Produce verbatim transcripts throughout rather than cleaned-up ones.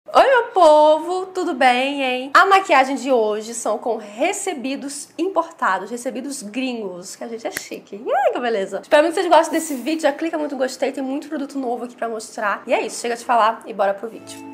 Oi, meu povo, tudo bem, hein? A maquiagem de hoje são com recebidos importados, recebidos gringos, que a gente é chique. Ai, que beleza. Espero muito que vocês gostem desse vídeo, já clica muito gostei, tem muito produto novo aqui pra mostrar. E é isso, chega de falar e bora pro vídeo.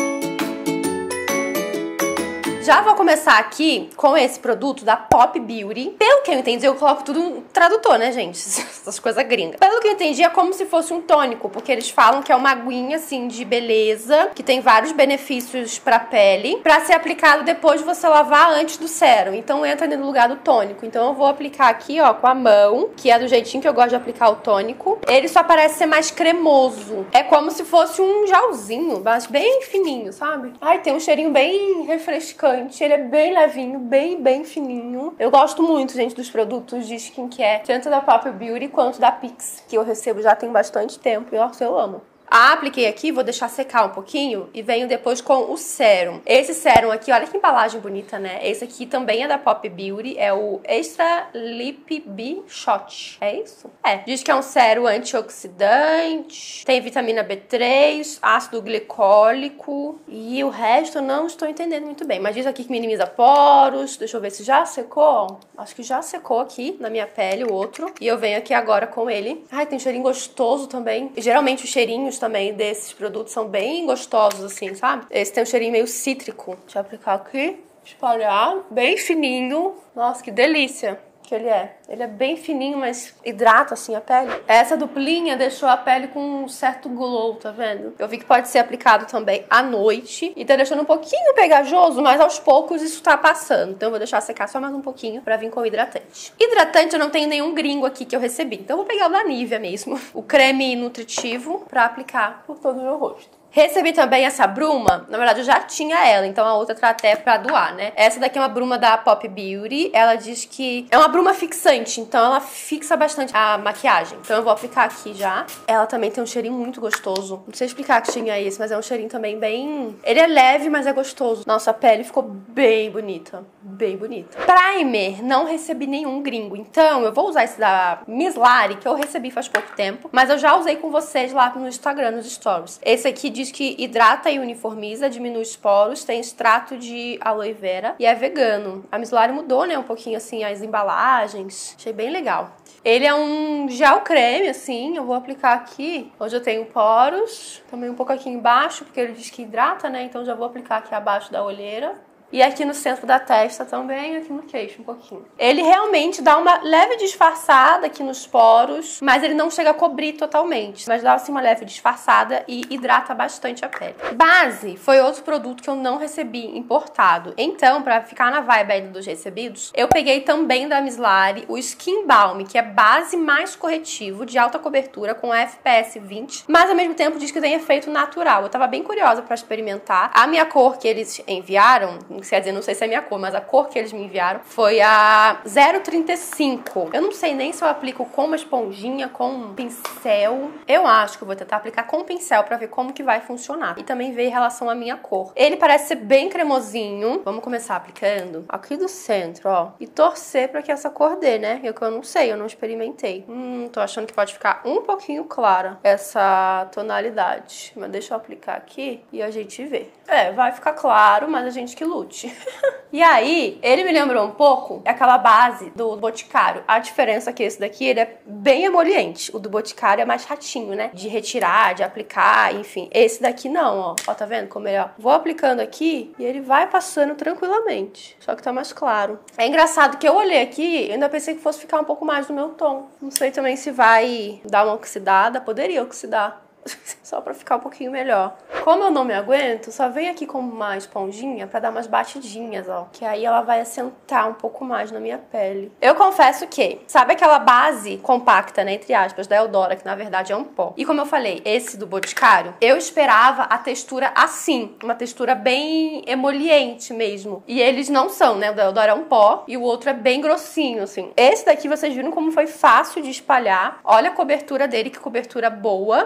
Já vou começar aqui com esse produto da Pop Beauty. Pelo que eu entendi, eu coloco tudo no tradutor, né, gente? Essas coisas gringas. Pelo que eu entendi, é como se fosse um tônico, porque eles falam que é uma aguinha, assim, de beleza, que tem vários benefícios pra pele, pra ser aplicado depois de você lavar antes do sérum. Então entra no lugar do tônico. Então eu vou aplicar aqui, ó, com a mão, que é do jeitinho que eu gosto de aplicar o tônico. Ele só parece ser mais cremoso. É como se fosse um gelzinho, mas bem fininho, sabe? Ai, tem um cheirinho bem refrescante. Ele é bem levinho, bem, bem fininho. Eu gosto muito, gente, dos produtos de skincare, tanto da Pop Beauty quanto da Pix, que eu recebo já tem bastante tempo e nossa, eu amo. Ah, apliquei aqui, vou deixar secar um pouquinho e venho depois com o sérum. Esse sérum aqui, olha que embalagem bonita, né? Esse aqui também é da Pop Beauty, é o Extra Lip B Shot. É isso? É. Diz que é um sérum antioxidante, tem vitamina B três, ácido glicólico e o resto eu não estou entendendo muito bem. Mas diz aqui que minimiza poros. Deixa eu ver se já secou. Acho que já secou aqui na minha pele o outro. E eu venho aqui agora com ele. Ai, tem um cheirinho gostoso também. E, geralmente os cheirinhos também desses produtos são bem gostosos, assim, sabe? Esse tem um cheirinho meio cítrico. Deixa eu aplicar aqui, espalhar, bem fininho. Nossa, que delícia que ele é. Ele é bem fininho, mas hidrata, assim, a pele. Essa duplinha deixou a pele com um certo glow, tá vendo? Eu vi que pode ser aplicado também à noite. E tá deixando um pouquinho pegajoso, mas aos poucos isso tá passando. Então eu vou deixar secar só mais um pouquinho pra vir com o hidratante. Hidratante eu não tenho nenhum gringo aqui que eu recebi. Então eu vou pegar o da Nivea mesmo. O creme nutritivo pra aplicar por todo o meu rosto. Recebi também essa bruma, na verdade eu já tinha ela, então a outra tá até pra doar, né? Essa daqui é uma bruma da Pop Beauty, ela diz que é uma bruma fixante, então ela fixa bastante a maquiagem. Então eu vou aplicar aqui já. Ela também tem um cheirinho muito gostoso. Não sei explicar que cheirinho é esse, mas é um cheirinho também bem... Ele é leve, mas é gostoso. Nossa, a pele ficou bem bonita, bem bonita. Primer, não recebi nenhum gringo, então eu vou usar esse da Miss Lari, que eu recebi faz pouco tempo, mas eu já usei com vocês lá no Instagram, nos stories. Esse aqui diz que hidrata e uniformiza, diminui os poros, tem extrato de aloe vera e é vegano. A Miss Lari mudou, né, um pouquinho assim as embalagens. Achei bem legal. Ele é um gel creme, assim, eu vou aplicar aqui, onde eu tenho poros, também um pouco aqui embaixo, porque ele diz que hidrata, né, então já vou aplicar aqui abaixo da olheira. E aqui no centro da testa também, aqui no queixo um pouquinho. Ele realmente dá uma leve disfarçada aqui nos poros, mas ele não chega a cobrir totalmente. Mas dá assim uma leve disfarçada e hidrata bastante a pele. Base foi outro produto que eu não recebi importado. Então, pra ficar na vibe aí dos recebidos, eu peguei também da Miss Lari o Skin Balm, que é base mais corretivo, de alta cobertura, com F P S vinte, mas ao mesmo tempo diz que tem efeito natural. Eu tava bem curiosa pra experimentar. A minha cor que eles enviaram, quer dizer, não sei se é a minha cor, mas a cor que eles me enviaram foi a zero trinta e cinco. Eu não sei nem se eu aplico com uma esponjinha, com um pincel. Eu acho que eu vou tentar aplicar com um pincel pra ver como que vai funcionar. E também ver em relação à minha cor. Ele parece ser bem cremosinho. Vamos começar aplicando aqui do centro, ó. E torcer pra que essa cor dê, né? Eu que eu não sei, eu não experimentei. Hum, tô achando que pode ficar um pouquinho clara essa tonalidade. Mas deixa eu aplicar aqui e a gente vê. É, vai ficar claro, mas a gente que luta. E aí, ele me lembrou um pouco aquela base do Boticário. A diferença é que esse daqui, ele é bem emoliente. O do Boticário é mais chatinho, né? De retirar, de aplicar, enfim. Esse daqui não, ó. Ó, tá vendo como ele é? Ó. Vou aplicando aqui e ele vai passando tranquilamente. Só que tá mais claro. É engraçado que eu olhei aqui e ainda pensei que fosse ficar um pouco mais do meu tom. Não sei também se vai dar uma oxidada. Poderia oxidar. Só pra ficar um pouquinho melhor. Como eu não me aguento, só venho aqui com uma esponjinha pra dar umas batidinhas, ó. Que aí ela vai assentar um pouco mais na minha pele. Eu confesso que, sabe aquela base compacta, né, entre aspas, da Eudora, que na verdade é um pó. E como eu falei, esse do Boticário, eu esperava a textura assim. Uma textura bem emoliente mesmo. E eles não são, né? O da Eudora é um pó e o outro é bem grossinho, assim. Esse daqui, vocês viram como foi fácil de espalhar. Olha a cobertura dele, que cobertura boa. Isso porque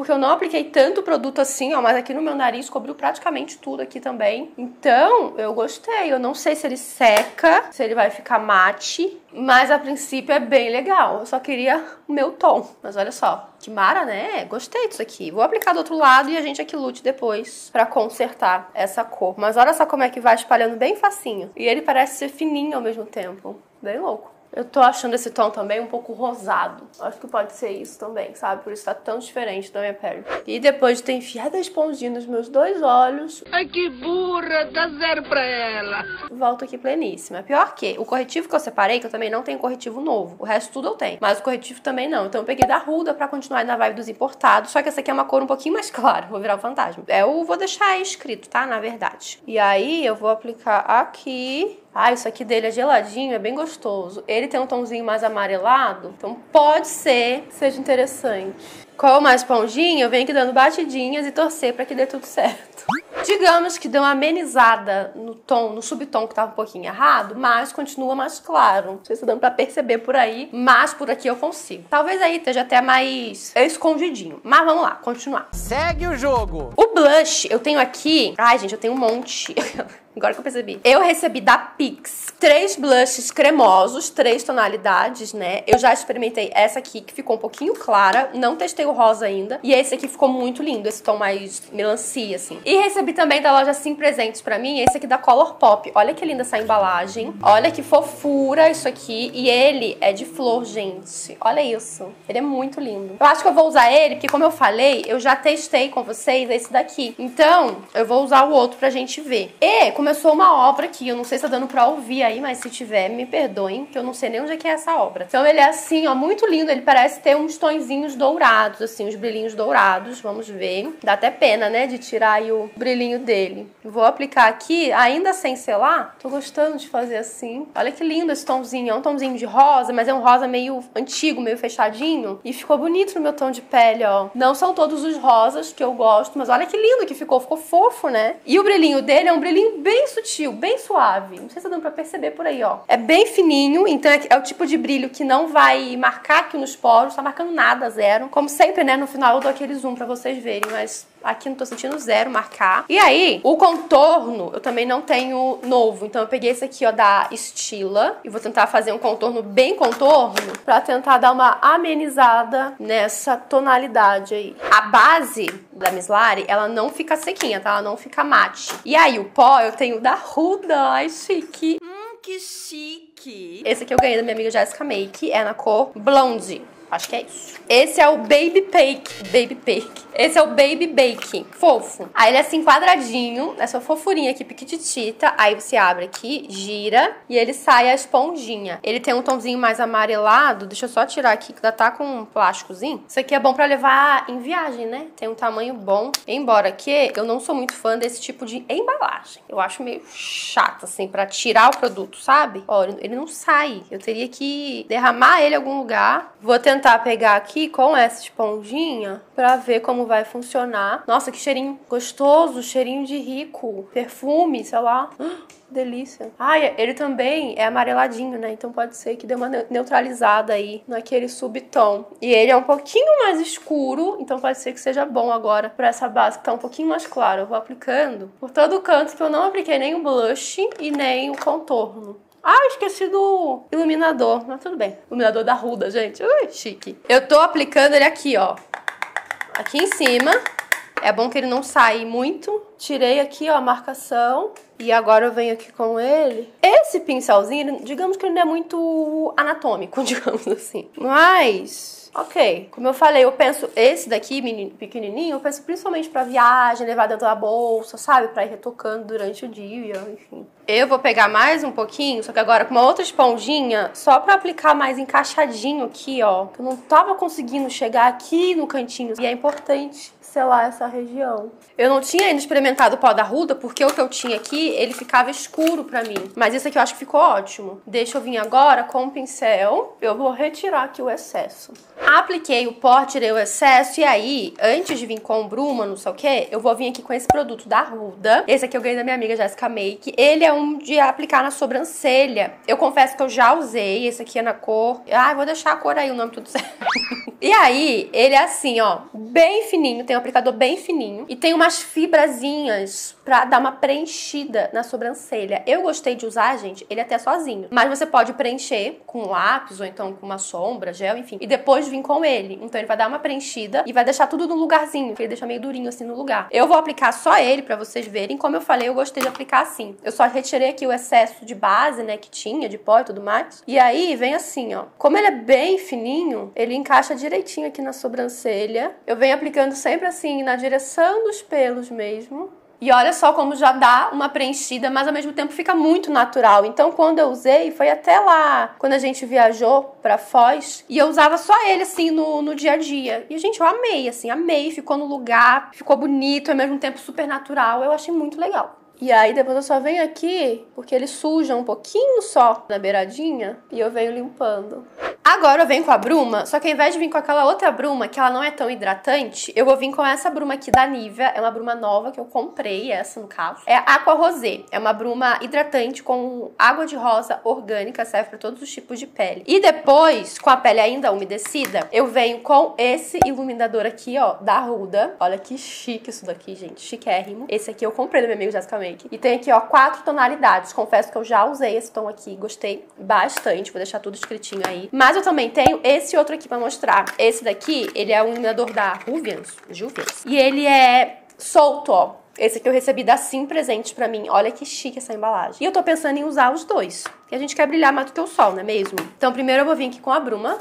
porque eu não apliquei tanto produto assim, ó, mas aqui no meu nariz cobriu praticamente tudo aqui também. Então, eu gostei. Eu não sei se ele seca, se ele vai ficar mate, mas a princípio é bem legal. Eu só queria o meu tom. Mas olha só, que mara, né? Gostei disso aqui. Vou aplicar do outro lado e a gente aqui lute depois pra consertar essa cor. Mas olha só como é que vai espalhando bem facinho. E ele parece ser fininho ao mesmo tempo. Bem louco. Eu tô achando esse tom também um pouco rosado. Acho que pode ser isso também, sabe? Por isso tá tão diferente da minha pele. E depois de ter enfiado a esponjinha nos meus dois olhos... Ai, que burra! Dá zero pra ela! Volto aqui pleníssima. Pior que o corretivo que eu separei, que eu também não tenho corretivo novo. O resto tudo eu tenho. Mas o corretivo também não. Então eu peguei da Huda pra continuar na vibe dos importados. Só que essa aqui é uma cor um pouquinho mais clara. Vou virar o fantasma. Eu vou deixar aí escrito, tá? Na verdade. E aí eu vou aplicar aqui... Ah, isso aqui dele é geladinho, é bem gostoso. Ele tem um tomzinho mais amarelado, então pode ser que seja interessante. Com uma esponjinha, eu venho aqui dando batidinhas e torcer pra que dê tudo certo. Digamos que deu uma amenizada no tom, no subtom que tava um pouquinho errado, mas continua mais claro. Não sei se tá dando pra perceber por aí, mas por aqui eu consigo. Talvez aí esteja até mais escondidinho. Mas vamos lá, continuar. Segue o jogo! O blush, eu tenho aqui... Ai, gente, eu tenho um monte... Agora que eu percebi. Eu recebi da Pix três blushes cremosos, três tonalidades, né? Eu já experimentei essa aqui, que ficou um pouquinho clara. Não testei o rosa ainda. E esse aqui ficou muito lindo, esse tom mais melancia, assim. E recebi também da loja Sim Presentes pra mim, esse aqui da Colourpop. Olha que linda essa embalagem. Olha que fofura isso aqui. E ele é de flor, gente. Olha isso. Ele é muito lindo. Eu acho que eu vou usar ele, porque como eu falei, eu já testei com vocês esse daqui. Então, eu vou usar o outro pra gente ver. E, como começou uma obra aqui, eu não sei se tá dando pra ouvir aí, mas se tiver, me perdoem, que eu não sei nem onde é que é essa obra. Então ele é assim, ó, muito lindo, ele parece ter uns tonzinhos dourados, assim, uns brilhinhos dourados, vamos ver. Dá até pena, né, de tirar aí o brilhinho dele. Vou aplicar aqui, ainda sem selar, tô gostando de fazer assim. Olha que lindo esse tomzinho, é um tomzinho de rosa, mas é um rosa meio antigo, meio fechadinho, e ficou bonito no meu tom de pele, ó. Não são todos os rosas que eu gosto, mas olha que lindo que ficou, ficou fofo, né? E o brilhinho dele é um brilhinho bem sutil, bem suave. Não sei se tá dando pra perceber por aí, ó. É bem fininho, então é, é o tipo de brilho que não vai marcar aqui nos poros, tá marcando nada, zero. Como sempre, né, no final eu dou aquele zoom pra vocês verem, mas aqui não tô sentindo zero marcar. E aí, o contorno eu também não tenho novo, então eu peguei esse aqui, ó, da Stila, e vou tentar fazer um contorno bem contorno pra tentar dar uma amenizada nessa tonalidade aí. A base da Mislari, ela não fica sequinha, tá? Ela não fica mate. E aí, o pó eu tenho da Huda. Ai, chique. Hum, que chique. Esse aqui eu ganhei da minha amiga Jessica Make, é na cor Blonde. Acho que é isso. Esse é o Baby Bake. Baby Bake. Esse é o Baby Bake. Fofo. Aí ele é assim quadradinho. Essa fofurinha aqui, piquititita. Aí você abre aqui, gira. E ele sai a esponjinha. Ele tem um tomzinho mais amarelado. Deixa eu só tirar aqui, que ainda tá com um plásticozinho. Isso aqui é bom pra levar em viagem, né? Tem um tamanho bom. Embora que eu não sou muito fã desse tipo de embalagem. Eu acho meio chato, assim, pra tirar o produto, sabe? Ó, ele não sai. Eu teria que derramar ele em algum lugar. Vou tentar tentar pegar aqui com essa esponjinha pra ver como vai funcionar. Nossa, que cheirinho gostoso, cheirinho de rico. Perfume, sei lá. Delícia. Ai, ele também é amareladinho, né? Então pode ser que dê uma neutralizada aí naquele subtom. E ele é um pouquinho mais escuro, então pode ser que seja bom agora pra essa base que tá um pouquinho mais clara. Eu vou aplicando por todo o canto, que eu não apliquei nem o blush e nem o contorno. Ah, esqueci do iluminador, mas tudo bem. Iluminador da Huda, gente. Ui, chique. Eu tô aplicando ele aqui, ó. Aqui em cima. É bom que ele não saia muito. Tirei aqui, ó, a marcação. E agora eu venho aqui com ele. Esse pincelzinho, digamos que ele não é muito anatômico, digamos assim. Mas... ok, como eu falei, eu penso, esse daqui, pequenininho, eu penso principalmente pra viagem, levar dentro da bolsa, sabe? Pra ir retocando durante o dia, enfim. Eu vou pegar mais um pouquinho, só que agora com uma outra esponjinha, só pra aplicar mais encaixadinho aqui, ó. Que eu não tava conseguindo chegar aqui no cantinho. E é importante selar essa região. Eu não tinha ainda experimentado experimentado o pó da Huda, porque o que eu tinha aqui, ele ficava escuro pra mim. Mas esse aqui eu acho que ficou ótimo. Deixa eu vir agora com o pincel. Eu vou retirar aqui o excesso. Apliquei o pó, tirei o excesso. E aí, antes de vir com o bruma, não sei o que, eu vou vir aqui com esse produto da Huda. Esse aqui eu ganhei da minha amiga Jessica Make. Ele é um de aplicar na sobrancelha. Eu confesso que eu já usei. Esse aqui é na cor... Ah, vou deixar a cor aí, o nome tudo certo. E aí, ele é assim, ó, bem fininho. Tem um aplicador bem fininho. E tem umas fibrazinhas pra dar uma preenchida na sobrancelha. Eu gostei de usar, gente, ele até sozinho. Mas você pode preencher com lápis ou então com uma sombra, gel, enfim. E depois vir com ele. Então ele vai dar uma preenchida e vai deixar tudo no lugarzinho. Porque ele deixa meio durinho assim no lugar. Eu vou aplicar só ele pra vocês verem. Como eu falei, eu gostei de aplicar assim. Eu só retirei aqui o excesso de base, né, que tinha, de pó e tudo mais. E aí vem assim, ó. Como ele é bem fininho, ele encaixa direitinho aqui na sobrancelha. Eu venho aplicando sempre assim, na direção dos pelos mesmo. E olha só como já dá uma preenchida, mas ao mesmo tempo fica muito natural. Então quando eu usei, foi até lá, quando a gente viajou pra Foz, e eu usava só ele assim no, no dia a dia. E gente, eu amei, assim, amei, ficou no lugar, ficou bonito, ao mesmo tempo super natural. Eu achei muito legal. E aí depois eu só venho aqui, porque ele suja um pouquinho só na beiradinha, e eu venho limpando. Agora eu venho com a bruma, só que ao invés de vir com aquela outra bruma, que ela não é tão hidratante, eu vou vir com essa bruma aqui da Nivea. É uma bruma nova que eu comprei, essa no caso. É a Aqua Rosé. É uma bruma hidratante com água de rosa orgânica, serve para todos os tipos de pele. E depois, com a pele ainda umedecida, eu venho com esse iluminador aqui, ó, da Huda. Olha que chique isso daqui, gente, chiquérrimo. Esse aqui eu comprei do meu amigo Jessica Make. E tem aqui, ó, quatro tonalidades. Confesso que eu já usei esse tom aqui, gostei bastante. Vou deixar tudo escritinho aí. Mas eu também tenho esse outro aqui pra mostrar. Esse daqui, ele é um iluminador da Ruvians, Juvians. E ele é solto, ó. Esse aqui eu recebi da Sim presente pra mim. Olha que chique essa embalagem. E eu tô pensando em usar os dois. E a gente quer brilhar mais do que o sol, não é mesmo? Então primeiro eu vou vir aqui com a bruma.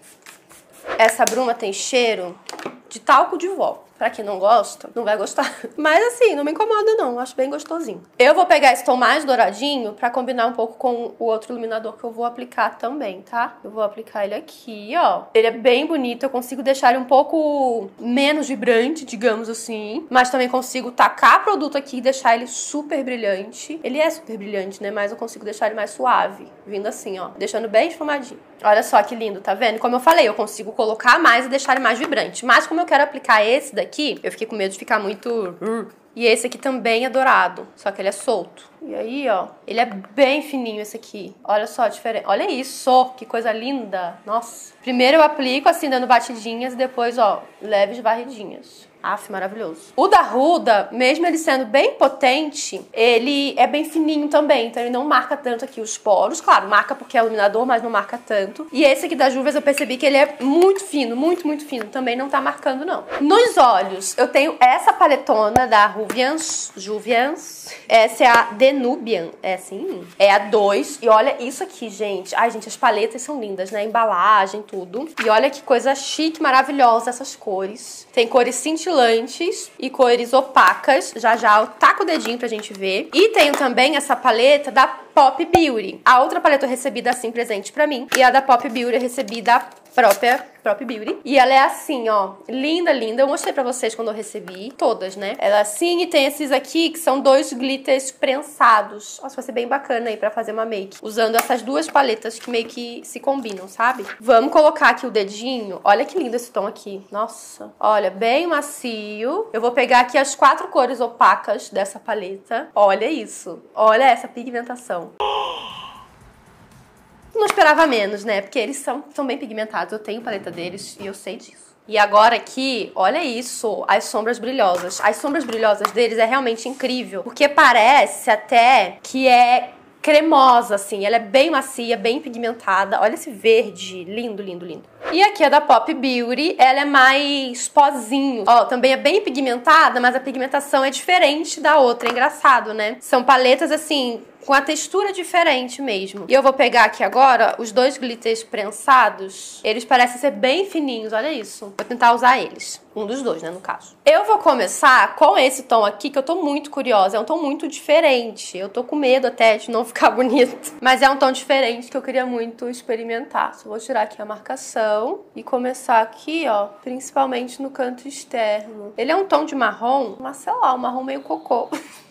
Essa bruma tem cheiro de talco de vó. Pra quem não gosta, não vai gostar. Mas assim, não me incomoda não, acho bem gostosinho. Eu vou pegar esse tom mais douradinho pra combinar um pouco com o outro iluminador que eu vou aplicar também, tá? Eu vou aplicar ele aqui, ó. Ele é bem bonito, eu consigo deixar ele um pouco menos vibrante, digamos assim. Mas também consigo tacar produto aqui e deixar ele super brilhante. Ele é super brilhante, né? Mas eu consigo deixar ele mais suave, vindo assim, ó. Deixando bem esfumadinho. Olha só que lindo, tá vendo? Como eu falei, eu consigo colocar mais e deixar ele mais vibrante. Mas como eu quero aplicar esse daqui, eu fiquei com medo de ficar muito... E esse aqui também é dourado, só que ele é solto. E aí, ó, ele é bem fininho esse aqui. Olha só a diferença. Olha isso, que coisa linda. Nossa. Primeiro eu aplico assim, dando batidinhas, e depois, ó, leves varridinhas. Aff, maravilhoso. O da Huda, mesmo ele sendo bem potente, ele é bem fininho também. Então ele não marca tanto aqui os poros. Claro, marca porque é iluminador, mas não marca tanto. E esse aqui da Juvias eu percebi que ele é muito fino, muito, muito fino. Também não tá marcando, não. Nos olhos, eu tenho essa paletona da Ruvians, Juvians. Essa é a Denubian, é assim? É a dois. E olha isso aqui, gente. Ai, gente, as paletas são lindas, né? A embalagem, tudo. E olha que coisa chique, maravilhosa essas cores. Tem cores cintilantes e cores opacas. Já já eu taco o dedinho pra gente ver. E tenho também essa paleta da Pop Beauty. A outra paleta eu recebi da Sim presente pra mim. E a da Pop Beauty eu recebi da própria Pop Beauty. E ela é assim, ó, linda, linda. Eu mostrei pra vocês quando eu recebi. Todas, né? Ela é assim e tem esses aqui que são dois glitters prensados. Nossa, vai ser bem bacana aí pra fazer uma make. Usando essas duas paletas que meio que se combinam, sabe? Vamos colocar aqui o dedinho. Olha que lindo esse tom aqui. Nossa. Olha, bem macio. Eu vou pegar aqui as quatro cores opacas dessa paleta. Olha isso. Olha essa pigmentação. Não esperava menos, né? Porque eles são, são bem pigmentados. Eu tenho paleta deles e eu sei disso. E agora aqui, olha isso, as sombras brilhosas. As sombras brilhosas deles é realmente incrível. Porque parece até que é cremosa, assim. Ela é bem macia, bem pigmentada. Olha esse verde, lindo, lindo, lindo. E aqui a da Pop Beauty, ela é mais pozinho. Ó, também é bem pigmentada, mas a pigmentação é diferente da outra. É engraçado, né? São paletas, assim, com a textura diferente mesmo. E eu vou pegar aqui agora os dois glitters prensados. Eles parecem ser bem fininhos, olha isso. Vou tentar usar eles. Um dos dois, né, no caso. Eu vou começar com esse tom aqui, que eu tô muito curiosa. É um tom muito diferente. Eu tô com medo até de não ficar bonito. Mas é um tom diferente que eu queria muito experimentar. Só vou tirar aqui a marcação e começar aqui, ó, principalmente no canto externo. Ele é um tom de marrom, mas sei lá, um marrom meio cocô.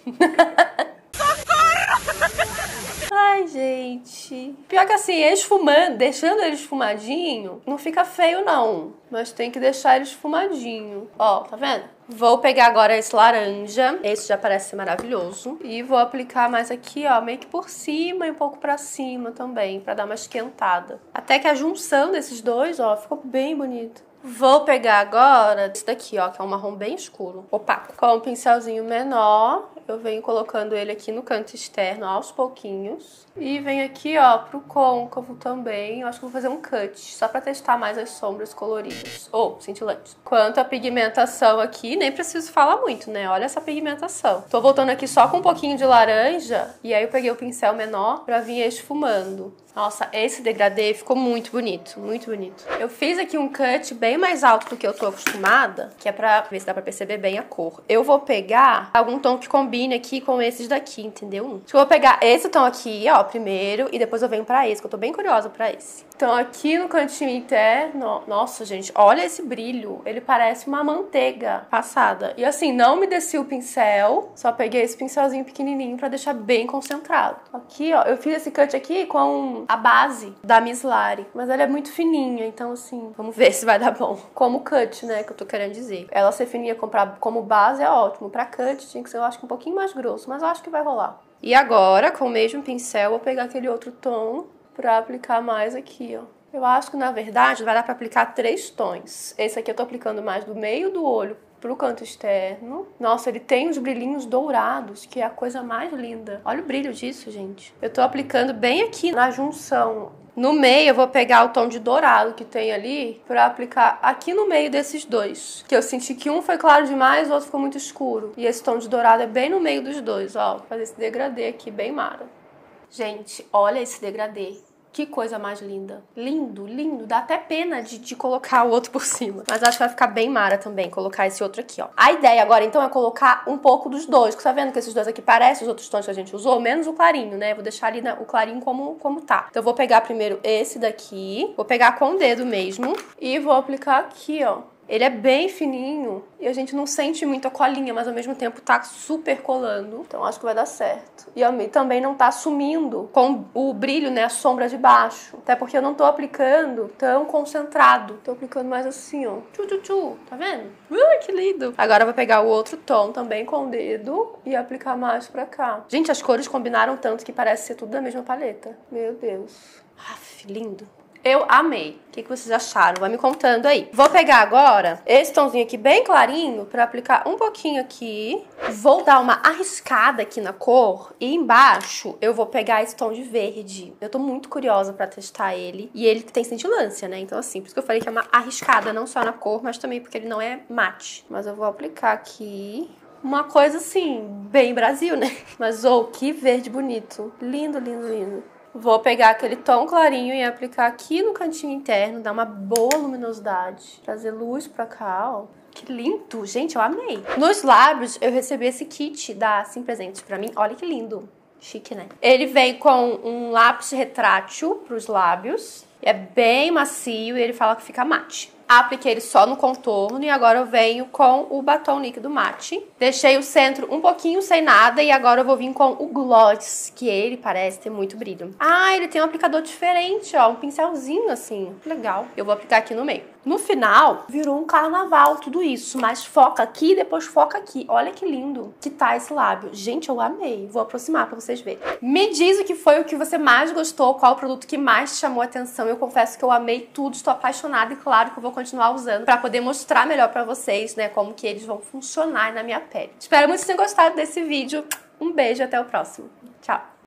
Ai, gente. Pior que assim, esfumando, deixando ele esfumadinho, não fica feio, não. Mas tem que deixar ele esfumadinho. Ó, tá vendo? Vou pegar agora esse laranja. Esse já parece ser maravilhoso. E vou aplicar mais aqui, ó, meio que por cima e um pouco pra cima também, pra dar uma esquentada. Até que a junção desses dois, ó, ficou bem bonito. Vou pegar agora esse daqui, ó, que é um marrom bem escuro, opaco. Com um pincelzinho menor, eu venho colocando ele aqui no canto externo aos pouquinhos. E venho aqui, ó, pro côncavo também. Eu acho que vou fazer um cut, só pra testar mais as sombras coloridas. Ou cintilantes. Quanto à pigmentação aqui, nem preciso falar muito, né? Olha essa pigmentação. Tô voltando aqui só com um pouquinho de laranja. E aí eu peguei o pincel menor pra vir esfumando. Nossa, esse degradê ficou muito bonito, muito bonito. Eu fiz aqui um cut bem mais alto do que eu tô acostumada, que é pra ver se dá pra perceber bem a cor. Eu vou pegar algum tom que combine aqui com esses daqui, entendeu? Acho que eu vou pegar esse tom aqui, ó, primeiro, e depois eu venho pra esse, que eu tô bem curiosa pra esse. Então aqui no cantinho interno, nossa, gente, olha esse brilho. Ele parece uma manteiga passada. E assim, não me desci o pincel, só peguei esse pincelzinho pequenininho pra deixar bem concentrado. Aqui, ó, eu fiz esse cut aqui com a base da Miss Lari, mas ela é muito fininha, então assim, vamos ver se vai dar bom. Como cut, né, que eu tô querendo dizer. Ela ser fininha como base é ótimo. Pra cut tinha que ser, eu acho que um pouquinho mais grosso, mas eu acho que vai rolar. E agora, com o mesmo pincel, eu vou pegar aquele outro tom pra aplicar mais aqui, ó. Eu acho que, na verdade, vai dar pra aplicar três tons. Esse aqui eu tô aplicando mais do meio do olho pro canto externo. Nossa, ele tem os brilhinhos dourados, que é a coisa mais linda. Olha o brilho disso, gente. Eu tô aplicando bem aqui na junção. No meio, eu vou pegar o tom de dourado que tem ali pra aplicar aqui no meio desses dois. Que eu senti que um foi claro demais, o outro ficou muito escuro. E esse tom de dourado é bem no meio dos dois, ó. Vou fazer esse degradê aqui, bem mara. Gente, olha esse degradê. Que coisa mais linda. Lindo, lindo. Dá até pena de, de colocar o outro por cima. Mas acho que vai ficar bem mara também, colocar esse outro aqui, ó. A ideia agora, então, é colocar um pouco dos dois. Porque tá vendo que esses dois aqui parecem os outros tons que a gente usou? Menos o clarinho, né? Vou deixar ali na, o clarinho como, como tá. Então, eu vou pegar primeiro esse daqui. Vou pegar com o dedo mesmo. E vou aplicar aqui, ó. Ele é bem fininho e a gente não sente muito a colinha, mas ao mesmo tempo tá super colando. Então acho que vai dar certo. E a mim também não tá sumindo com o brilho, né, a sombra de baixo. Até porque eu não tô aplicando tão concentrado. Tô aplicando mais assim, ó. Tchu, tchu, tchu. Tá vendo? Ui, que lindo. Agora eu vou pegar o outro tom também com o dedo e aplicar mais pra cá. Gente, as cores combinaram tanto que parece ser tudo da mesma paleta. Meu Deus. Aff, lindo. Eu amei. O que, que vocês acharam? Vai me contando aí. Vou pegar agora esse tomzinho aqui bem clarinho pra aplicar um pouquinho aqui. Vou dar uma arriscada aqui na cor. E embaixo eu vou pegar esse tom de verde. Eu tô muito curiosa pra testar ele. E ele tem cintilância, né? Então assim, por isso que eu falei que é uma arriscada, não só na cor, mas também porque ele não é mate. Mas eu vou aplicar aqui. Uma coisa assim, bem Brasil, né? Mas, oh, que verde bonito. Lindo, lindo, lindo. Vou pegar aquele tom clarinho e aplicar aqui no cantinho interno, dar uma boa luminosidade, trazer luz pra cá, ó. Que lindo! Gente, eu amei! Nos lábios, eu recebi esse kit da Sim Presentes pra mim. Olha que lindo! Chique, né? Ele vem com um lápis retrátil pros lábios. É bem macio e ele fala que fica mate. Apliquei ele só no contorno e agora eu venho com o batom líquido mate. Deixei o centro um pouquinho sem nada e agora eu vou vir com o gloss, que ele parece ter muito brilho. Ah, ele tem um aplicador diferente, ó, um pincelzinho assim, legal. Eu vou aplicar aqui no meio. No final, virou um carnaval tudo isso, mas foca aqui e depois foca aqui. Olha que lindo que tá esse lábio. Gente, eu amei. Vou aproximar pra vocês verem. Me diz o que foi o que você mais gostou, qual o produto que mais te chamou a atenção. Eu confesso que eu amei tudo, estou apaixonada e claro que eu vou continuar usando pra poder mostrar melhor pra vocês, né, como que eles vão funcionar na minha pele. Espero muito que vocês tenham gostado desse vídeo. Um beijo e até o próximo. Tchau!